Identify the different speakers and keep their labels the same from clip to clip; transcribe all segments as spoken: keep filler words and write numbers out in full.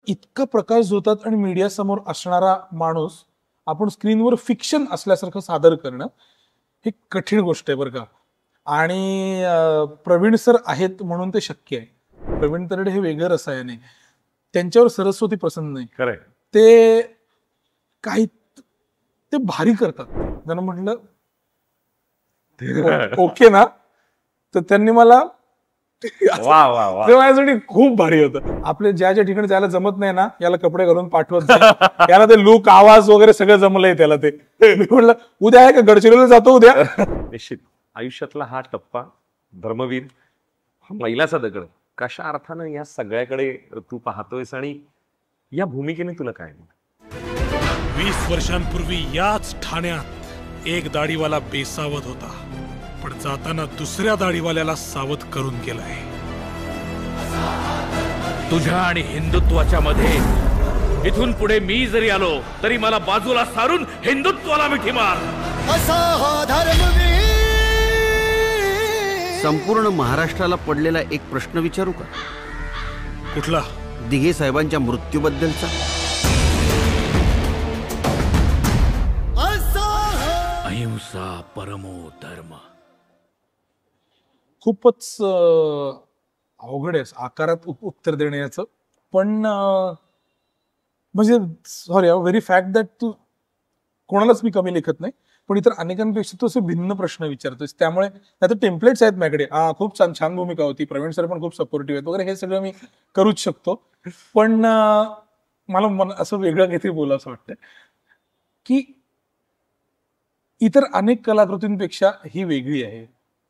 Speaker 1: इतका प्रकाश झोतात आणि मीडिया समोर असणारा माणूस आपण स्क्रीनवर फिक्शन असल्यासारखं सादर करणं ही कठीण गोष्ट आहे बरं का. आणि प्रवीण सर आहेत म्हणून ते शक्य आहे. प्रवीण तरडे हे वेगळं रसायन आहे. त्यांच्यावर सरस्वती प्रसन्न नाही.
Speaker 2: खरंय.
Speaker 1: ते काही ते भारी करतात. त्यांना म्हटलं ओके ना, तर त्यांनी मला
Speaker 2: वा वा वा
Speaker 1: माझ्यासाठी खूप भारी होतं. आपले ज्या ज्या ठिकाणी जायला जमत नाही ना, याला कपडे घालून पाठवत याला ते लुक आवाज वगैरे सगळं जमलंय त्याला. ते मी म्हटलं उद्या आहे का गडचिरोलीला जातो उद्या.
Speaker 2: निश्चित आयुष्यातला हा टप्पा धर्मवीर, हा मैलाचा दगड, कशा अर्थानं या सगळ्याकडे तू पाहतोयस आणि या भूमिकेने तुला काय?
Speaker 3: वीस वर्षांपूर्वी याच ठाण्यात एक दाढीवाला बेसावध होता, पण जाताना दुसऱ्या दाढीवाल्याला सावध करून गेलाय.
Speaker 4: तुझ्या आणि हिंदुत्वाच्या मध्ये इथून पुढे मी जरी आलो तरी मला बाजूला सारून हिंदुत्वाला मिठी मार.
Speaker 5: संपूर्ण महाराष्ट्राला पडलेला एक प्रश्न विचारू का?
Speaker 3: कुठला?
Speaker 5: दिघे साहेबांच्या मृत्यूबद्दलचा.
Speaker 4: अहिंसा परमो धर्म.
Speaker 1: खूपच अवघड आहे आकारात उत्तर देण्याचं. पण म्हणजे सॉरी व्हेरी फॅक्ट दॅट तू कोणालाच मी कमी लेखत नाही, पण इतर अनेकांपेक्षा तू असे भिन्न प्रश्न विचारतोस. त्यामुळे आता टेम्पलेट्स आहेत माझ्याकडे. हा खूप छान छान भूमिका होती, प्रवीण सर पण खूप सपोर्टिव्ह आहेत वगैरे, हे सगळं मी करूच शकतो. पण मला मन असं वेगळं काहीतरी बोला असं वाटतं की इतर अनेक कलाकृतींपेक्षा ही वेगळी आहे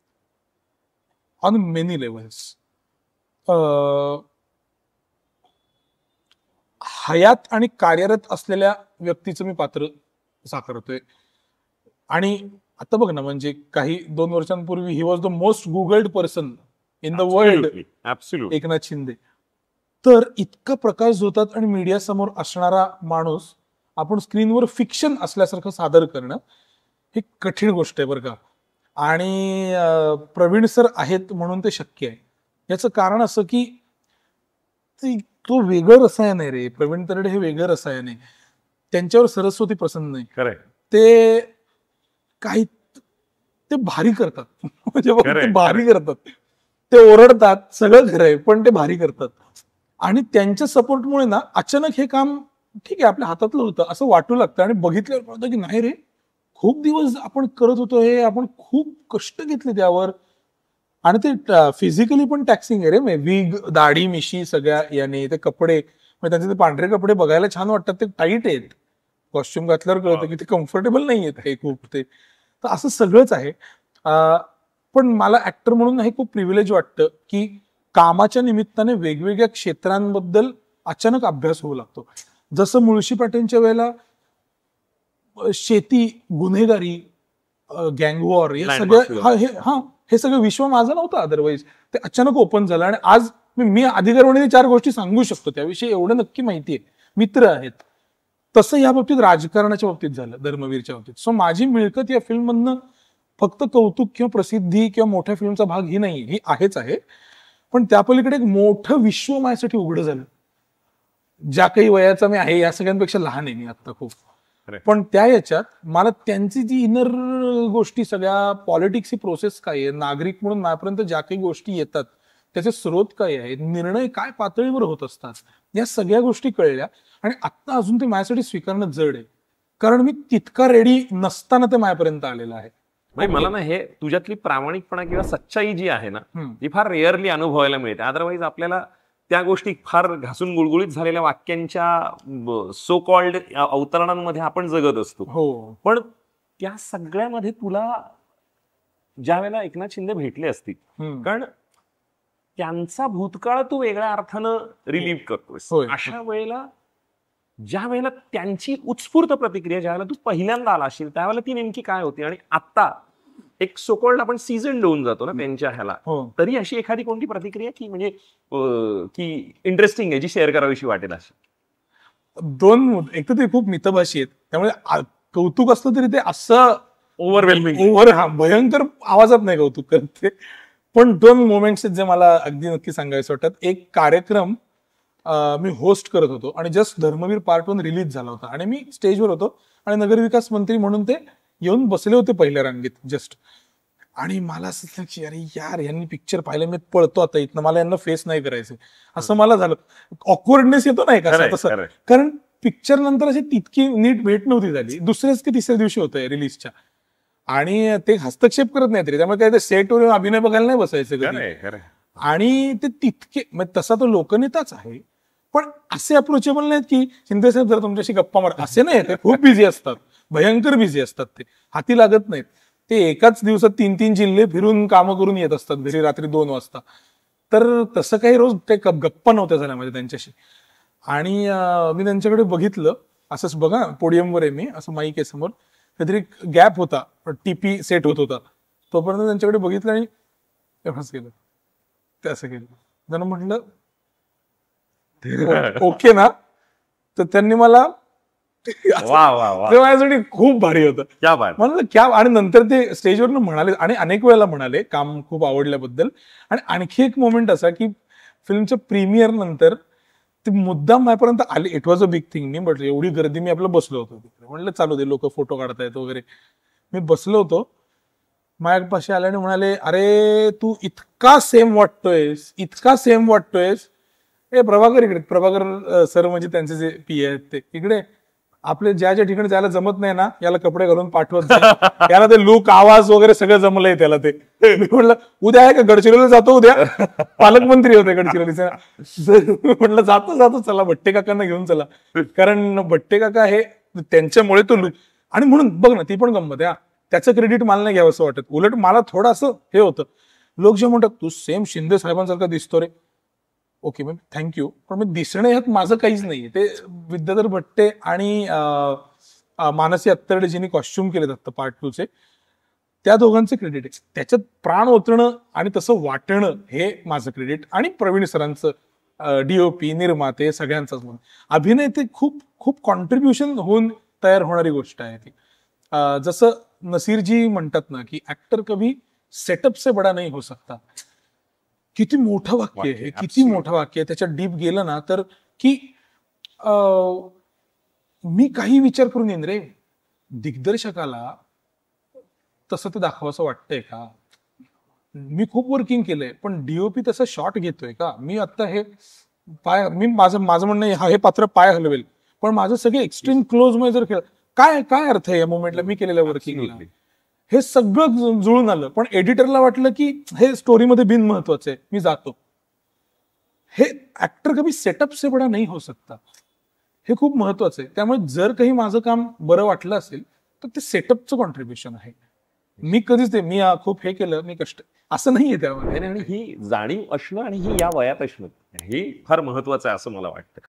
Speaker 1: ऑन मेनी लेवल्स. हयात आणि कार्यरत असलेल्या व्यक्तीचं मी पात्र साकारतोय. आणि आता बघ ना, म्हणजे काही दोन वर्षांपूर्वी he was the most googled person in the world, Eknath Shinde. तर इतका प्रकाश झोतात आणि मीडिया समोर असणारा माणूस आपण स्क्रीनवर फिक्शन असल्यासारखं सादर करणं ही कठीण गोष्ट आहे बरं का. आणि प्रवीण सर आहेत म्हणून ते शक्य आहे. याचं कारण असं की तो वेगळं रसायन आहे रे. प्रवीण तरडे हे वेगळं रसायन आहे. त्यांच्यावर सरस्वती प्रसन्न नाही.
Speaker 2: खरंय.
Speaker 1: ते काही ते भारी करतात. म्हणजे ते भारी करतात. ते ओरडतात, सगळं खरं आहे, पण ते भारी करतात. आणि त्यांच्या सपोर्टमुळे ना अचानक हे काम ठीक आहे आपल्या हातातलं होतं असं वाटू लागतं. आणि बघितल्यावर कळतं की नाही रे, खूप दिवस आपण करत होतो हे, आपण खूप कष्ट घेतले त्यावर. आणि ते फिजिकली पण टॅक्सिंग आहे रे. विग, दाढी, मिशी सगळ्या याने, ते कपडे, त्यांचे ते पांढरे कपडे बघायला छान वाटतात, ते टाईट आहेत. कॉस्ट्युम घातल्यावर कळतं की ते कम्फर्टेबल नाही आहेत हे खूप. ते तर असं सगळंच आहे. पण मला ऍक्टर म्हणून हे खूप प्रिव्हिलेज वाटतं की कामाच्या निमित्ताने वेगवेगळ्या क्षेत्रांबद्दल अचानक अभ्यास होऊ लागतो. जसं मुळशी पाटीलच्या वेळेला शेती, गुन्हेगारी, गँगवॉर हे सगळं हा हे हा हे सगळं विश्व माझं नव्हतं अदरवाईज. ते अचानक ओपन झालं. आणि आज मी अधिकाऱ्याने चार गोष्टी सांगू शकतो त्याविषयी, एवढं नक्की माहिती आहे, मित्र आहेत. तसं या बाबतीत राजकारणाच्या बाबतीत झालं, धर्मवीरच्या बाबतीत. सो माझी मिळकत या फिल्म मधनं फक्त कौतुक किंवा प्रसिद्धी किंवा मोठ्या फिल्मचा भाग ही नाही, ही आहेच आहे. पण त्या पलीकडे एक मोठं विश्व माझ्यासाठी उघडं झालं. ज्या काही वयाचा मी आहे या सगळ्यांपेक्षा लहान आहे मी आता खूप. पण त्या याच्यात मला त्यांची जी इनर गोष्टी, सगळ्या पॉलिटिक्सची प्रोसेस काय आहे, नागरिक म्हणून माझ्यापर्यंत ज्या काही गोष्टी येतात त्याचे स्रोत काय आहेत, निर्णय काय पातळीवर होत असतात, या सगळ्या गोष्टी कळल्या. आणि आता अजून ते माझ्यासाठी स्वीकारणं जड आहे, कारण मी तितका रेडी नसताना ते माझ्यापर्यंत आलेलं आहे.
Speaker 2: मला ना हे तुझ्यातली प्रामाणिकपणा किंवा सच्चाई जी आहे ना ती फार रेअरली अनुभवायला मिळते. अदरवाईज आपल्याला त्या गोष्टी फार घासून गुळगुळीत झालेल्या वाक्यांच्या सो कॉल्ड अवतरणांमध्ये आपण जगत असतो.
Speaker 1: हो.
Speaker 2: पण त्या सगळ्यामध्ये तुला ज्या वेळेला एकनाथ शिंदे भेटले असतील, कारण त्यांचा भूतकाळ तू वेगळ्या अर्थानं रिलीव्ह करतोस, अशा वेळेला ज्या वेळेला त्यांची उत्स्फूर्त प्रतिक्रिया ज्या वेळेला तू पहिल्यांदा आला असेल त्यावेळेला ती नेमकी काय होती? आणि आता एक सोकॉल्ड आपण सीझन देऊन जातो ना त्यांच्या ह्याला, तरी अशी एखादी कोणती प्रतिक्रिया की म्हणजे की इंटरेस्टिंग आहे जी शेअर करावीशी वाटेल अशी?
Speaker 1: दोन, एक तर ते खूप मितभाषी आहेत, त्यामुळे कौतुक असलं तरी ते असं
Speaker 2: ओव्हरवेल्मिंग
Speaker 1: ओव्हर हा भयंकर आवाजात नाही कौतुक करते. पण दोन मोमेंट्स आहेत जे मला अगदी नक्की सांगायचं वाटतात. एक कार्यक्रम मी होस्ट करत होतो आणि just Dharmaveer part one release झाला होता आणि मी स्टेजवर होतो आणि नगरविकास मंत्री म्हणून ते येऊन बसले होते पहिल्या रांगेत जस्ट. आणि मला असं झालं की अरे यार यांनी पिक्चर पाहिलं, मी पळतो आता इथनं, मला यांना फेस नाही करायचं असं मला झालं. ऑकवर्डनेस येतो नाही का तसं, कारण पिक्चर नंतर अशी तितकी नीट भेट नव्हती झाली. दुसऱ्याच की तिसऱ्या दिवशी होतंय रिलीजच्या आणि ते हस्तक्षेप करत नाही तरी, त्यामुळे काय ते सेटवर अभिनय बघायला नाही बसायचं कधी. आणि ते तितके म्हणजे तसा तो लोकनेताच आहे पण असे अप्रोचेबल नाहीत की शिंदे साहेब जर तुमच्याशी गप्पा मार, असे नाही. ते खूप बिझी असतात, भयंकर बिझी असतात, ते हाती लागत नाहीत. ते एकाच दिवसात तीन तीन जिल्हे फिरून कामं करून येत असतात घरी रात्री दोन वाजता. तर तसं काही रोज काही गप्पा नव्हत्या झाल्या माझ्या त्यांच्याशी. आणि मी त्यांच्याकडे बघितलं, असंच बघा पोडियमवर आहे मी, असं माईक आहे समोर, काहीतरी गॅप होता, टीपी सेट होत होता, तोपर्यंत त्यांच्याकडे बघितलं आणि एवढंच केलं, ते असं केलं. त्यांना म्हटलं ओके ना, तर त्यांनी मला माझ्यासाठी खूप भारी होतं म्हणलं क्या. आणि नंतर ते स्टेजवर म्हणाले आणि अनेक वेळेला म्हणाले काम खूप आवडल्याबद्दल. आणि आणखी एक मोमेंट असा की फिल्मच्या प्रीमियर नंतर ते मुद्दाम माझ्यापर्यंत आले. It was a big thing. मी म्हटलं एवढी गर्दी, मी आपलं बसलो होतो, म्हणलं चालू दे, लोक फोटो काढतायत वगैरे. मी बसलो होतो, माझ्यापाशी आल्याने म्हणाले अरे तू इतका सेम वाटतोयस, इतका सेम वाटतोयस. ए प्रभाकर इकडे, प्रभाकर सर म्हणजे त्यांचे जे पी आहेत ते इकडे, आपले ज्या ज्या ठिकाणी जायला जमत नाही ना याला कपडे घालून पाठवत, याला ते लुक आवाज वगैरे सगळं जमलंय त्याला. ते मी म्हटलं उद्या आहे का गडचिरोलीला जातो, उद्या पालकमंत्री होते गडचिरोलीचे. म्हटलं जातो जातो चला भट्टे काकांना घेऊन चला, कारण भट्टे काका हे त्यांच्यामुळे तो लुक. आणि म्हणून बघ ना ती पण गंमत आहे, त्याचं क्रेडिट मला नाही घ्यावं असं वाटत, उलट मला थोडंसं हे होतं. लोक जे म्हणतात तू सेम शिंदे साहेबांसारखा दिसतो रे, ओके मॅम थँक्यू, पण मी दिसणं ह्यात माझं काहीच नाही. ते विद्याधर भट्टे आणि मानसी अत्तरडे जिने कॉस्ट्युम केले जातं पार्ट टू चे, त्या दोघांचे क्रेडिट आहे. त्याच्यात प्राण ओतणं आणि तसं वाटणं हे माझं क्रेडिट, आणि प्रवीण सरांचं डीओपी निर्माते सगळ्यांचाच म्हणून. अभिनय ते खूप खूप कॉन्ट्रीब्युशन होऊन तयार होणारी गोष्ट आहे ती. जसं नसीरजी म्हणतात ना की ऍक्टर कभी सेटअप से बडा नाही हो सकता. किती मोठं वाक्य आहे, किती मोठं वाक्य आहे. त्याच्यात डीप गेलं ना तर की मी काही विचार करून येईन रे, दिग्दर्शकाला तसं ते दाखवायचं वाटतंय का, मी खूप वर्किंग केलंय पण डीओपी तसं शॉट घेतोय का, मी आता हे पाय, मी माझं माझं म्हणणं हे पात्र पाय हलवेल पण माझं सगळे एक्स्ट्रीम क्लोज मध्ये जर खेळ, काय काय अर्थ आहे या मोमेंटला मी केलेल्या वर्किंगला. हे सगळं जुळून आलं, पण एडिटरला वाटलं की हे स्टोरीमध्ये बिन महत्वाचं आहे, मी जातो. हे ऍक्टर कभी सेटअप से बडा नाही हो सकता, हे खूप महत्वाचं आहे. त्यामुळे जर काही माझं काम बरं वाटलं असेल तर ते सेटअपचं कॉन्ट्रीब्युशन आहे. मी कधीच ते मी खूप हे केलं, मी कष्ट, असं नाहीये त्यामध्ये.
Speaker 2: आणि ही जाणीव असणं आणि ही या वयात असणं हे फार महत्वाचं आहे असं मला वाटतं.